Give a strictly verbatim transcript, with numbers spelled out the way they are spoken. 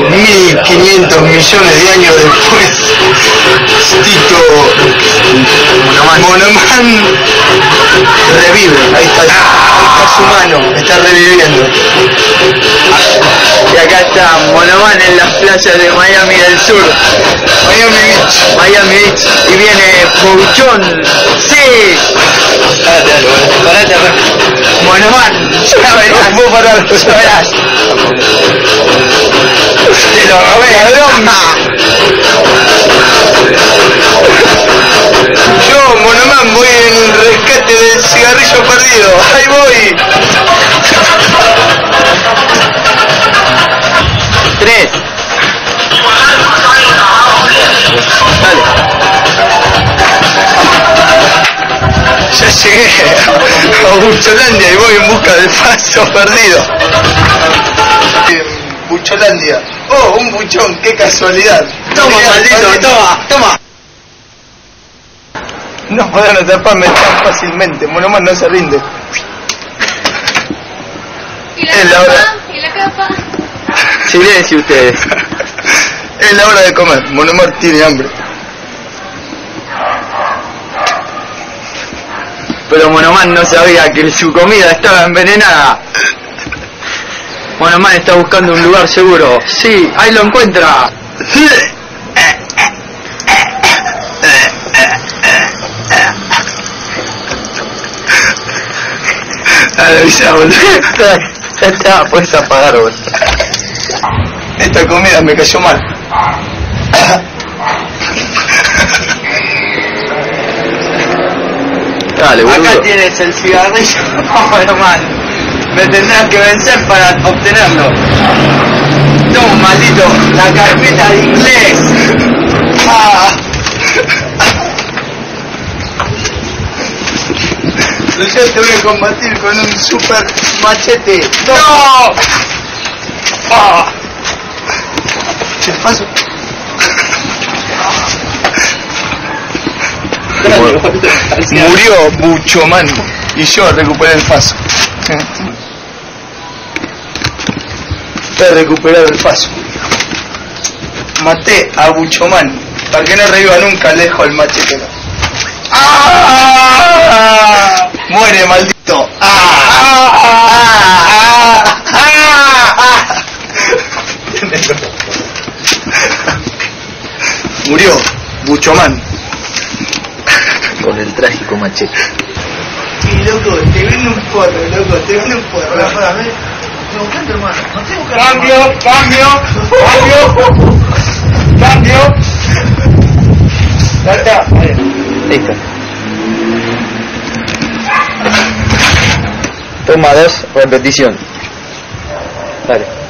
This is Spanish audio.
mil quinientos millones de años después, Tito Monoman revive. Ahí está, ahí está su mano, está reviviendo. Y acá está Monoman en las playas de Miami del Sur. Miami Beach. Miami Beach. Y viene Pouchón. ¡Sí! Parate, dale, parate, parate. Monoman, ya verás. Vos parás, Ya verás. Te lo robé, ladrón. Yo, Monoman, voy en rescate del cigarrillo perdido. Ahí voy. Tres. Dale. Ya llegué a Bucholandia y voy en busca del paso perdido. Bucholandia. Oh, un buchón, qué casualidad. Toma, Mirá, maldito, maldito. toma, toma. No podrán atraparme tan fácilmente. Monoman no se rinde. ¿Y la Es la hora. capa? ¿Y la capa? Silencio ustedes. Es la hora de comer. Monoman tiene hambre. Pero Monoman no sabía que su comida estaba envenenada. Monoman está buscando un lugar seguro. Sí, ahí lo encuentra. Dale, avisa, boludo. Ya está, puedes apagar vos. Esta comida me cayó mal. Dale, boludo. Acá tienes el cigarrillo, Monoman. Me tendrás que vencer para obtenerlo. Toma, maldito, la carpeta de inglés. Ah. Yo te voy a combatir con un super machete. ¡No! Ah. ¿Qué pasó? Murió Buchoman y yo recuperé el paso. He recuperado el paso. Maté a Buchoman. Para que no reviva nunca, le dejo el machete. ¡Ah! Muere, maldito. ¡Ah! ¡Ah! ¡Ah! ¡Ah! Murió Buchoman. Con el trágico machete. Y loco, te viene un porro, loco, te viene un porro. Cambio, cambio, cambio, cambio. Ya está, vale. Listo. Toma dos, repetición. Dale.